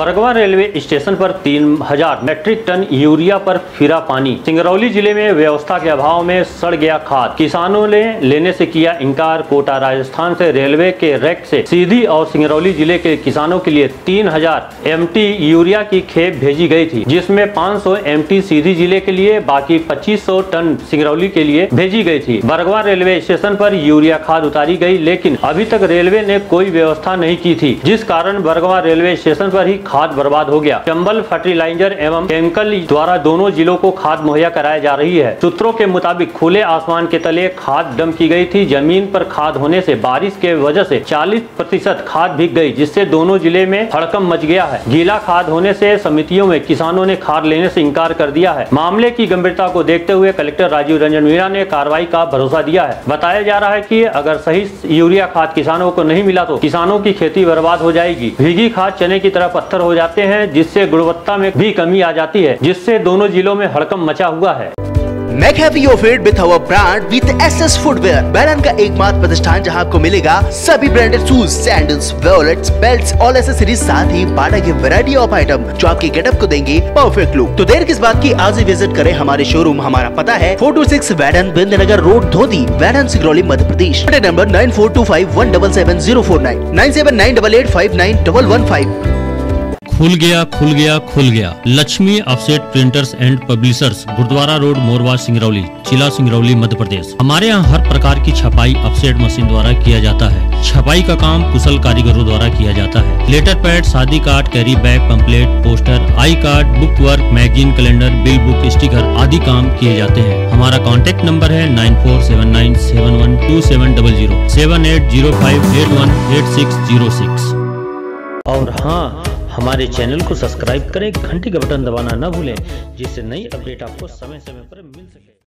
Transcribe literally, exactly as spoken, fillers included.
Bargawa railway station पर तीन हजार मैट्रिक टन यूरिया पर फिरा पानी। सिंगरौली जिले में व्यवस्था के अभाव में सड़ गया खाद। किसानों ने लेने से किया इनकार। कोटा राजस्थान से रेलवे के रैक से सीधी और सिंगरौली जिले के किसानों के लिए तीन हजार एमटी यूरिया की खेप भेजी गई थी, जिसमें पाँच सौ एमटी सीधी जिले के लिए, बाकी पच्चीस सौ टन सिंगरौली के लिए भेजी गई थी। बरगवा रेलवे स्टेशन पर यूरिया खाद उतारी गई, लेकिन अभी तक रेलवे ने कोई व्यवस्था नहीं की थी, जिस कारण बरगवा रेलवे स्टेशन पर ही खाद बर्बाद हो गया। चंबल फर्टिलाइजर एवं केमिकल द्वारा दोनों जिलों को खाद मुहैया कराई जा रही है। सूत्रों के मुताबिक खुले आसमान के तले खाद डंप की गई थी। जमीन पर खाद होने से बारिश के वजह से चालीस प्रतिशत खाद भीग गई, जिससे दोनों जिले में हड़कंप मच गया है। गीला खाद होने से समितियों में किसानों ने खाद लेने से इंकार कर दिया है। मामले की गंभीरता को देखते हुए कलेक्टर राजीव रंजन मीणा ने कार्रवाई का भरोसा दिया है। बताया जा रहा है कि अगर सही यूरिया खाद किसानों को नहीं मिला तो किसानों की खेती बर्बाद हो जाएगी। भीगी खाद चने की तरह पत्थर हो जाते हैं, जिससे गुणवत्ता में भी कमी आ जाती है, जिससे दोनों जिलों में हड़कंप मचा हुआ है। Make happy your feet with our brand with S S Footwear, बैरन का एकमात्र प्रतिष्ठान जहां आपको मिलेगा सभी branded shoes, sandals, wallets, belts और एक्सेसरीज, साथ ही बाटा की वैरायटी ऑफ आइटम जो आपके गेटअप को देंगे परफेक्ट लुक। तो देर किस बात की, आज ही विजिट करें हमारे शोरूम। हमारा पता है four two six Vairan Bindnagar road, धोती, Vairan, Singrauli, Madhya Pradesh. Number nine four two five one double seven zero four nine nine seven nine double eight five nine double one five. खुल गया खुल गया खुल गया Lakshmi offset printers and publishers, Gurdwara road, Morwa, Singrauli, जिला सिंगरौली, मध्य प्रदेश। हमारे यहाँ हर प्रकार की छपाई ऑफसेट मशीन द्वारा किया जाता है। छपाई का काम कुशल कारीगरों द्वारा किया जाता है। लेटर पैड, शादी card, carry bag, pamphlet, poster, I card, book work, magazine, calendar, bill book, sticker आदि काम किए जाते हैं। हमारा कॉन्टेक्ट नंबर है nine four seven nine seven one two seven double zero seven eight zero five eight one eight six zero six. और हाँ, हमारे चैनल को सब्सक्राइब करें, घंटी का बटन दबाना न भूलें, जिससे नई अपडेट आपको समय समय पर मिल सके।